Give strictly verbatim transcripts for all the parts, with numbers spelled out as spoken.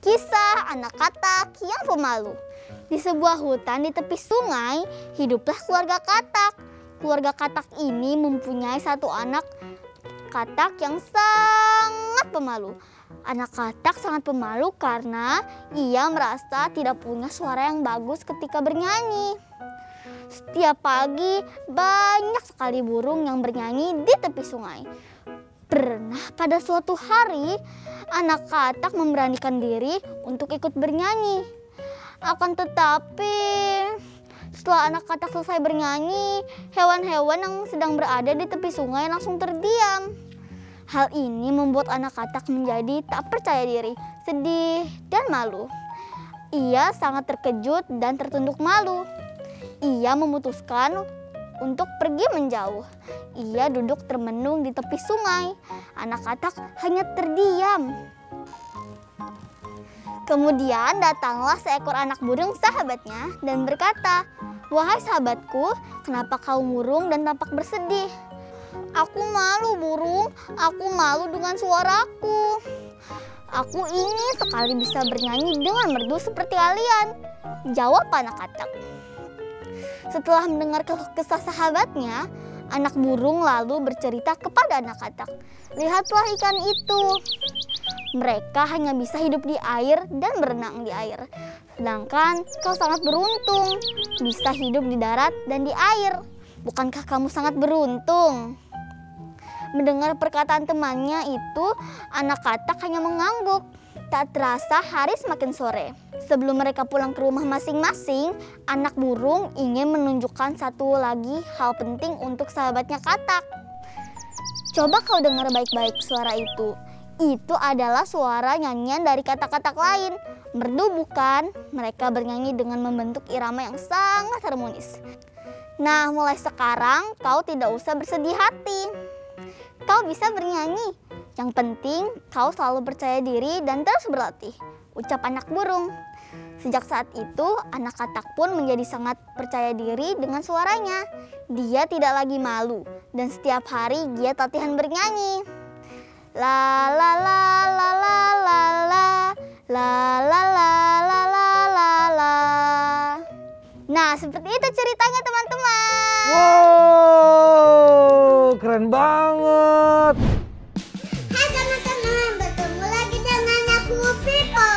Kisah anak katak yang pemalu. Di sebuah hutan di tepi sungai, hiduplah keluarga katak. Keluarga katak ini mempunyai satu anak katak yang sangat pemalu. Anak katak sangat pemalu karena ia merasa tidak punya suara yang bagus ketika bernyanyi. Setiap pagi banyak sekali burung yang bernyanyi di tepi sungai. Pernah pada suatu hari, anak katak memberanikan diri untuk ikut bernyanyi. Akan tetapi, setelah anak katak selesai bernyanyi, hewan-hewan yang sedang berada di tepi sungai langsung terdiam. Hal ini membuat anak katak menjadi tak percaya diri, sedih, dan malu. Ia sangat terkejut dan tertunduk malu. Ia memutuskan untuk pergi menjauh. Ia duduk termenung di tepi sungai. Anak katak hanya terdiam. Kemudian datanglah seekor anak burung sahabatnya dan berkata, "Wahai sahabatku, kenapa kau murung dan tampak bersedih?" "Aku malu burung, aku malu dengan suaraku. Aku ingin sekali bisa bernyanyi dengan merdu seperti kalian," jawab anak katak. Setelah mendengar keluh kesah sahabatnya, anak burung lalu bercerita kepada anak katak, "Lihatlah ikan itu. Mereka hanya bisa hidup di air dan berenang di air. Sedangkan kau sangat beruntung, bisa hidup di darat dan di air. Bukankah kamu sangat beruntung?" Mendengar perkataan temannya itu, anak katak hanya mengangguk. Tak terasa hari semakin sore. Sebelum mereka pulang ke rumah masing-masing, anak burung ingin menunjukkan satu lagi hal penting untuk sahabatnya katak. "Coba kau dengar baik-baik suara itu. Itu adalah suara nyanyian dari katak-katak lain. Merdu bukan? Mereka bernyanyi dengan membentuk irama yang sangat harmonis. Nah, mulai sekarang kau tidak usah bersedih hati. Kau bisa bernyanyi. Yang penting kau selalu percaya diri dan terus berlatih," ucap anak burung. Sejak saat itu, anak katak pun menjadi sangat percaya diri dengan suaranya. Dia tidak lagi malu dan setiap hari giat latihan bernyanyi. La la la la la la la la la la la la la la. Nah, seperti itu ceritanya teman-teman. Wow, keren banget. Hai teman-teman, bertemu lagi dengan aku Pipo.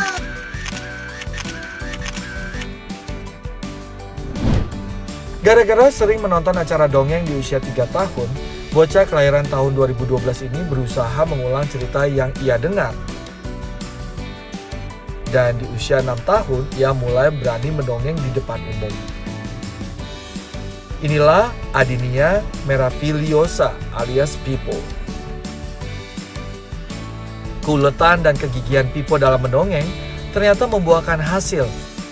Gara-gara sering menonton acara dongeng di usia tiga tahun, bocah kelahiran tahun dua ribu dua belas ini berusaha mengulang cerita yang ia dengar. Dan di usia enam tahun, ia mulai berani mendongeng di depan umum. Inilah Adinia Meravigliosa alias Pipo. Keuletan dan kegigihan Pipo dalam mendongeng ternyata membuahkan hasil.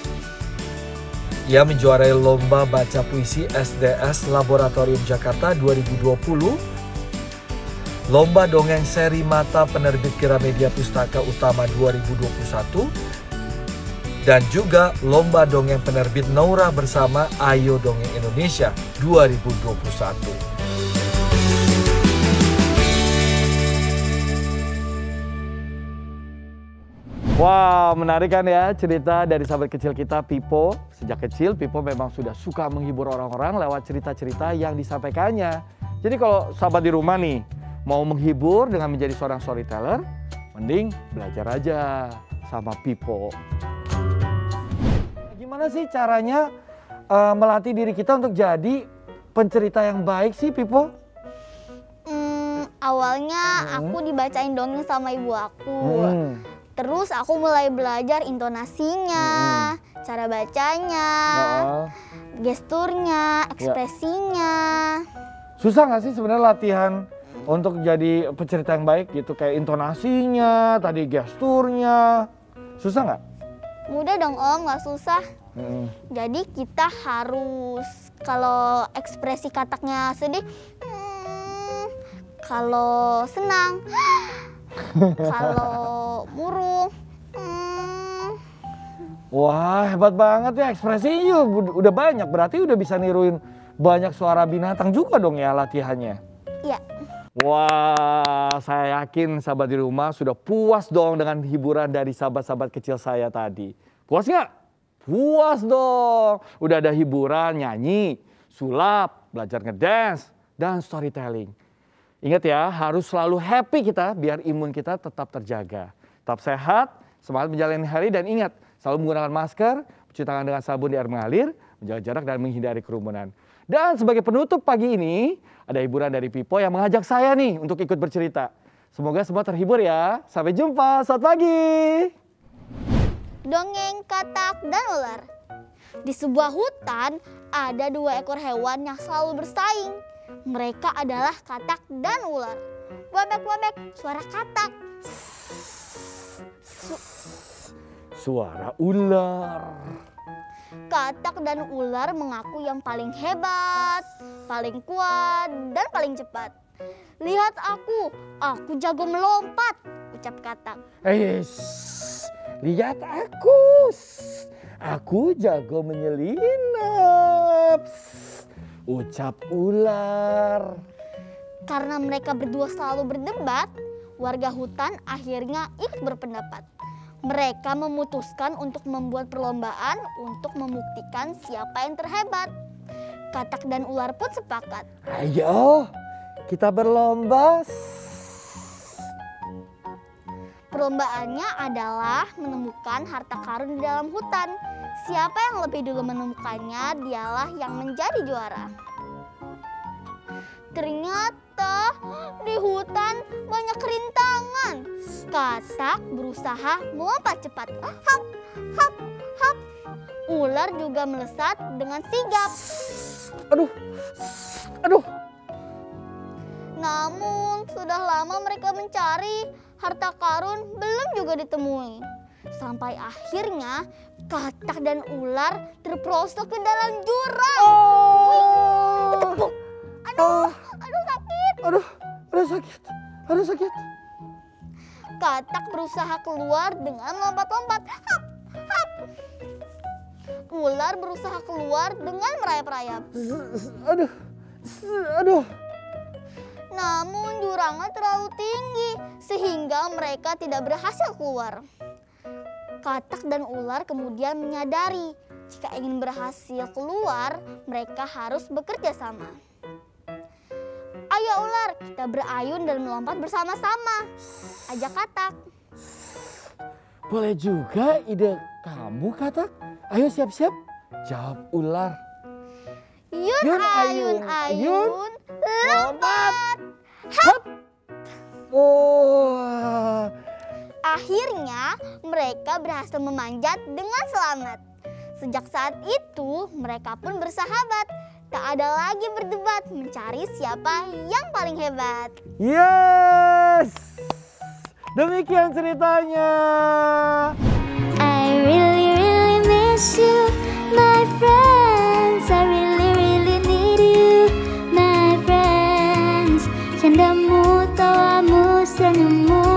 Ia menjuarai lomba baca puisi S D S Laboratorium Jakarta dua ribu dua puluh, lomba dongeng seri mata penerbit Gramedia Pustaka Utama dua ribu dua puluh satu, dan juga lomba dongeng penerbit Naura bersama Ayo Dongeng Indonesia dua ribu dua puluh satu. Wah, menarik kan ya cerita dari sahabat kecil kita Pipo. Sejak kecil Pipo memang sudah suka menghibur orang-orang lewat cerita-cerita yang disampaikannya. Jadi kalau sahabat di rumah nih mau menghibur dengan menjadi seorang storyteller, mending belajar aja sama Pipo. Gimana sih caranya uh, melatih diri kita untuk jadi pencerita yang baik sih, Pipo? Hmm, awalnya hmm. aku dibacain dongeng sama ibu aku. Hmm. Terus aku mulai belajar intonasinya, hmm. cara bacanya, oh. gesturnya, ekspresinya. Ya. Susah nggak sih sebenarnya latihan untuk jadi pencerita yang baik gitu? Kayak intonasinya, tadi gesturnya. Susah nggak? Mudah dong Om, nggak susah. Hmm. Jadi kita harus, kalau ekspresi kataknya sedih, hmm, kalau senang, kalau murung. Hmm. Wah, hebat banget ya ekspresinya, udah banyak. Berarti udah bisa niruin banyak suara binatang juga dong ya latihannya? Iya. Wah, saya yakin sahabat di rumah sudah puas dong dengan hiburan dari sahabat-sahabat kecil saya tadi. Puas nggak? Puas dong. Udah ada hiburan, nyanyi, sulap, belajar ngedance, dan storytelling. Ingat ya, harus selalu happy kita biar imun kita tetap terjaga. Tetap sehat, semangat menjalani hari, dan ingat selalu menggunakan masker, cuci tangan dengan sabun di air mengalir, menjaga jarak dan menghindari kerumunan. Dan sebagai penutup pagi ini, ada hiburan dari Pipo yang mengajak saya nih untuk ikut bercerita. Semoga semua terhibur ya. Sampai jumpa, selamat pagi. Dongeng Katak dan Ular. Di sebuah hutan ada dua ekor hewan yang selalu bersaing. Mereka adalah katak dan ular. Wabek-wabek, suara katak. Su- Suara ular. Katak dan ular mengaku yang paling hebat, paling kuat, dan paling cepat. Lihat aku, aku jago melompat, ucap katak. Eh, lihat aku, aku jago menyelinap, ucap ular. Karena mereka berdua selalu berdebat, warga hutan akhirnya ikut berpendapat. Mereka memutuskan untuk membuat perlombaan untuk membuktikan siapa yang terhebat. Katak dan ular pun sepakat. Ayo, kita berlomba. Perlombaannya adalah menemukan harta karun di dalam hutan. Siapa yang lebih dulu menemukannya, dialah yang menjadi juara. Ternyata di hutan banyak rintangan. Katak berusaha melompat cepat. Hap, hap, hap. Ular juga melesat dengan sigap. Aduh, aduh. Namun sudah lama mereka mencari, harta karun belum juga ditemui. Sampai akhirnya katak dan ular terperosok ke dalam jurang. Oh. Tepuk. Aduh, aduh sakit. Aduh, aduh sakit, aduh sakit. Katak berusaha keluar dengan lompat-lompat. Hap, hap. Ular berusaha keluar dengan merayap-rayap. Aduh, aduh. Namun jurangnya terlalu tinggi sehingga mereka tidak berhasil keluar. Katak dan ular kemudian menyadari jika ingin berhasil keluar, mereka harus bekerja sama. Ayo ular, kita berayun dan melompat bersama-sama, ajak katak. Boleh juga ide kamu, katak. Ayo siap-siap, jawab ular. Yun, Yun, ayun, ayun, ayun, ayun, lompat. Hap. Oh. Akhirnya mereka berhasil memanjat dengan selamat. Sejak saat itu mereka pun bersahabat. Tak ada lagi berdebat mencari siapa yang paling hebat. Yes! Demikian ceritanya. I really really miss you, my friends. I really really need you, my friends. Candamu, tawamu, senyummu